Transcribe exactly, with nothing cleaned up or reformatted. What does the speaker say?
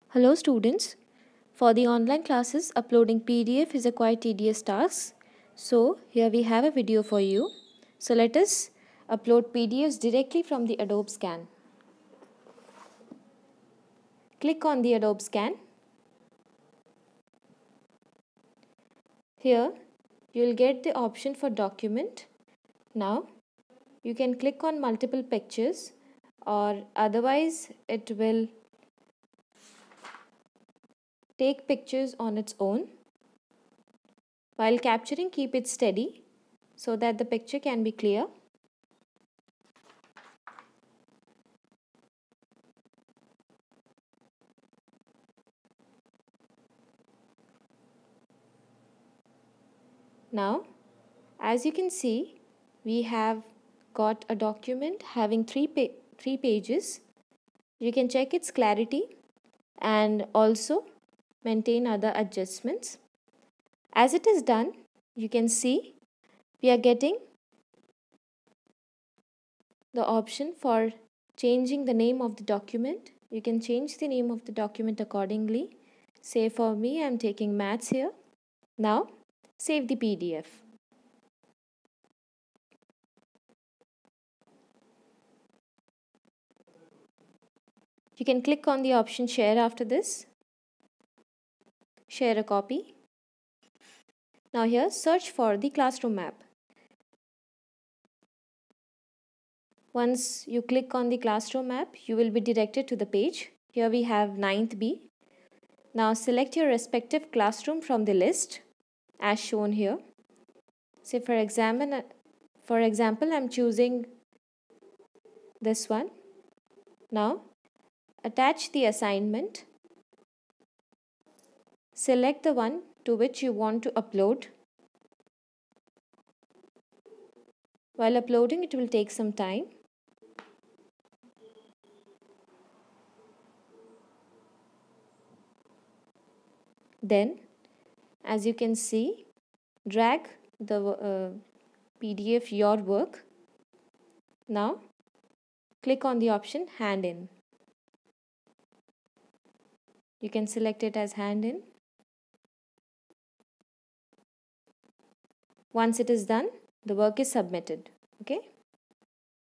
Hello students. For the online classes, uploading P D F is a quite tedious task. So here we have a video for you. So let us upload P D Fs directly from the Adobe Scan. Click on the Adobe Scan. Here you will get the option for document. Now you can click on multiple pictures, or otherwise it will take pictures on its own. While capturing, keep it steady so that the picture can be clear. Now, as you can see, we have got a document having three, pa three pages. You can check its clarity and also maintain other adjustments. As it is done, you can see we are getting the option for changing the name of the document. You can change the name of the document accordingly. Say for me, I am taking maths here. Now, save the P D F. You can click on the option share after this. Share a copy. Now here search for the classroom map. Once you click on the classroom map, you will be directed to the page. Here we have ninth B. Now select your respective classroom from the list as shown here. Say for example, for example, I'm choosing this one. Now attach the assignment. Select the one to which you want to upload. While uploading, it will take some time. Then, as you can see, drag the uh, P D F your work. Now, click on the option hand in. You can select it as hand in. Once it is done, the work is submitted. Okay.